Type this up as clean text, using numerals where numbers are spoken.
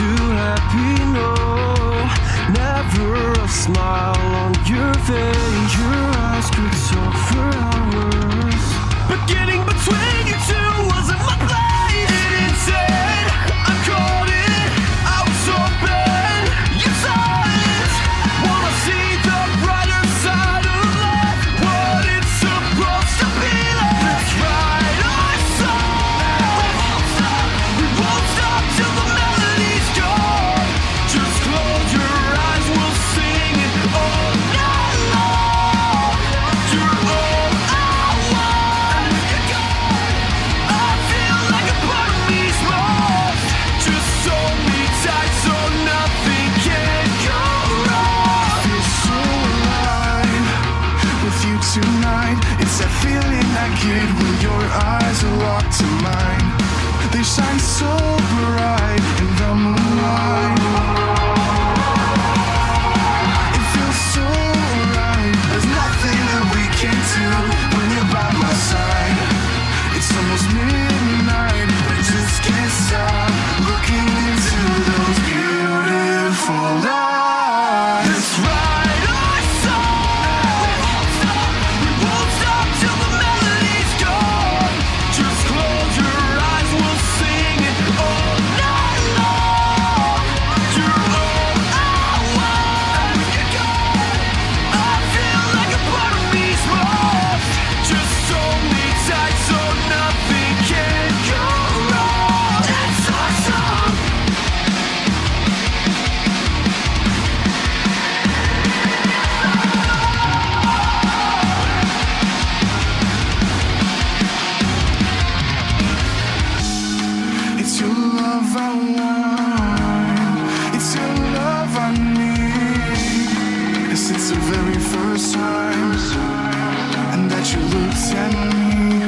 too happy, no. Never a smile on your face. Your eyes could talk for hours, but getting between you two wasn't my place. And instead, I caught it. I was hoping you saw it. Wanna see the brighter side of life, what it's supposed to be like. That's right, I saw. We won't stop till the melody's gone. Just close your eyes, we'll sing it all night long. You're all I want. I feel like a part of me's lost. Just hold me tight so nothing can go wrong. I feel so alive with you tonight. It's that feeling I get when your eyes are locked to mine. They shine so bright in the moonlight. It feels so right. There's nothing that we can't do when you're by my side. It's almost midnight, but I just can't stop looking into those beautiful eyes. That's right, I saw. We won't stop till the melody's gone. Just close your eyes, we'll sing it all night long. You're all I want. I feel like a part of me's lost. Just hold me tight so nothing can go wrong. That's awesome. It's your love I want. It's your love I need. Since the very first time and that you looked at me.